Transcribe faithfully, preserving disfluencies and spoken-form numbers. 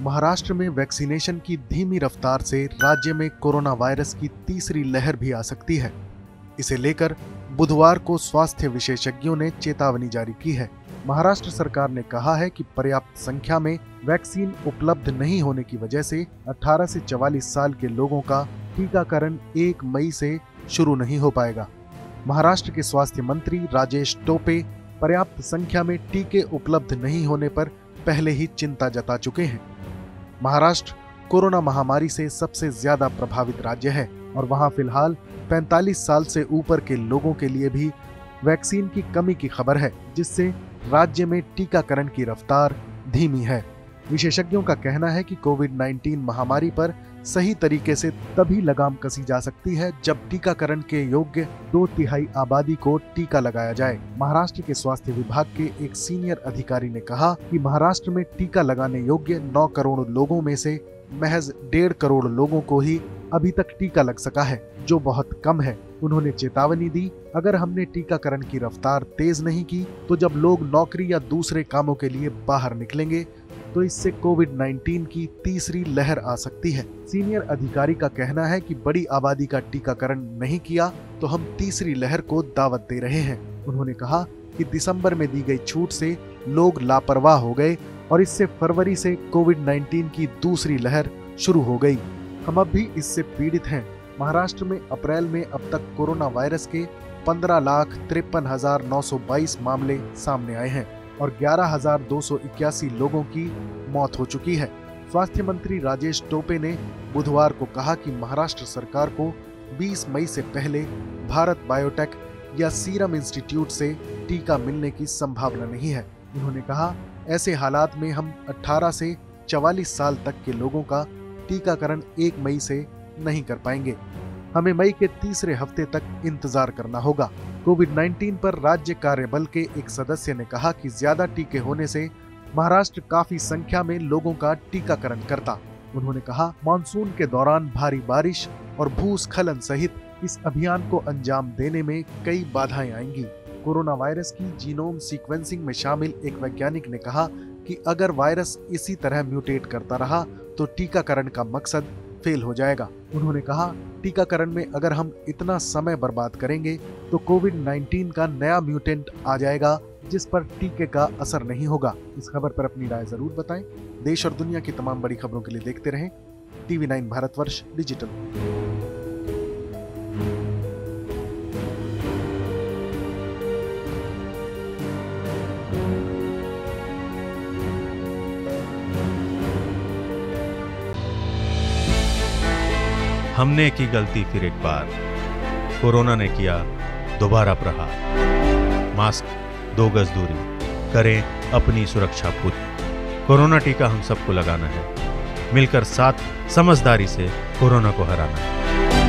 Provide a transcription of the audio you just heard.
महाराष्ट्र में वैक्सीनेशन की धीमी रफ्तार से राज्य में कोरोना वायरस की तीसरी लहर भी आ सकती है। इसे लेकर बुधवार को स्वास्थ्य विशेषज्ञों ने चेतावनी जारी की है। महाराष्ट्र सरकार ने कहा है कि पर्याप्त संख्या में वैक्सीन उपलब्ध नहीं होने की वजह से अठारह से चवालीस साल के लोगों का टीकाकरण एक मई से शुरू नहीं हो पाएगा। महाराष्ट्र के स्वास्थ्य मंत्री राजेश टोपे पर्याप्त संख्या में टीके उपलब्ध नहीं होने पर पहले ही चिंता जता चुके हैं। महाराष्ट्र कोरोना महामारी से सबसे ज्यादा प्रभावित राज्य है और वहां फिलहाल पैंतालीस साल से ऊपर के लोगों के लिए भी वैक्सीन की कमी की खबर है, जिससे राज्य में टीकाकरण की रफ्तार धीमी है। विशेषज्ञों का कहना है कि कोविड उन्नीस महामारी पर सही तरीके से तभी लगाम कसी जा सकती है जब टीकाकरण के योग्य दो तिहाई आबादी को टीका लगाया जाए। महाराष्ट्र के स्वास्थ्य विभाग के एक सीनियर अधिकारी ने कहा कि महाराष्ट्र में टीका लगाने योग्य नौ करोड़ लोगों में से महज डेढ़ करोड़ लोगों को ही अभी तक टीका लग सका है, जो बहुत कम है। उन्होंने चेतावनी दी, अगर हमने टीकाकरण की रफ्तार तेज नहीं की तो जब लोग नौकरी या दूसरे कामों के लिए बाहर निकलेंगे तो इससे कोविड उन्नीस की तीसरी लहर आ सकती है। सीनियर अधिकारी का कहना है कि बड़ी आबादी का टीकाकरण नहीं किया तो हम तीसरी लहर को दावत दे रहे हैं। उन्होंने कहा कि दिसंबर में दी गई छूट से लोग लापरवाह हो गए और इससे फरवरी से कोविड उन्नीस की दूसरी लहर शुरू हो गई। हम अब भी इससे पीड़ित हैं। महाराष्ट्र में अप्रैल में अब तक कोरोना वायरस के पंद्रह लाख तिरपन हजार नौ सौ बाईस मामले सामने आए हैं और ग्यारह हजार दो सौ इक्यासी लोगों की मौत हो चुकी है। स्वास्थ्य मंत्री राजेश टोपे ने बुधवार को कहा कि महाराष्ट्र सरकार को बीस मई से पहले भारत बायोटेक या सीरम इंस्टीट्यूट से टीका मिलने की संभावना नहीं है। उन्होंने कहा, ऐसे हालात में हम अठारह से चवालीस साल तक के लोगों का टीकाकरण एक मई से नहीं कर पाएंगे। हमें मई के तीसरे हफ्ते तक इंतजार करना होगा। कोविड उन्नीस पर राज्य कार्यबल के एक सदस्य ने कहा कि ज्यादा टीके होने से महाराष्ट्र काफी संख्या में लोगों का टीकाकरण करता। उन्होंने कहा, मानसून के दौरान भारी बारिश और भूस्खलन सहित इस अभियान को अंजाम देने में कई बाधाएं आएंगी। कोरोना वायरस की जीनोम सीक्वेंसिंग में शामिल एक वैज्ञानिक ने कहा कि अगर वायरस इसी तरह म्यूटेट करता रहा तो टीकाकरण का मकसद फेल हो जाएगा। उन्होंने कहा, टीकाकरण में अगर हम इतना समय बर्बाद करेंगे तो कोविड उन्नीस का नया म्यूटेंट आ जाएगा जिस पर टीके का असर नहीं होगा। इस खबर पर अपनी राय जरूर बताएं। देश और दुनिया की तमाम बड़ी खबरों के लिए देखते रहें टीवी नाइन भारतवर्ष डिजिटल। हमने की गलती फिर एक बार, कोरोना ने किया दोबारा प्रहार। मास्क, दो गज दूरी, करें अपनी सुरक्षा पूरी। कोरोना टीका हम सबको लगाना है, मिलकर साथ समझदारी से कोरोना को हराना है।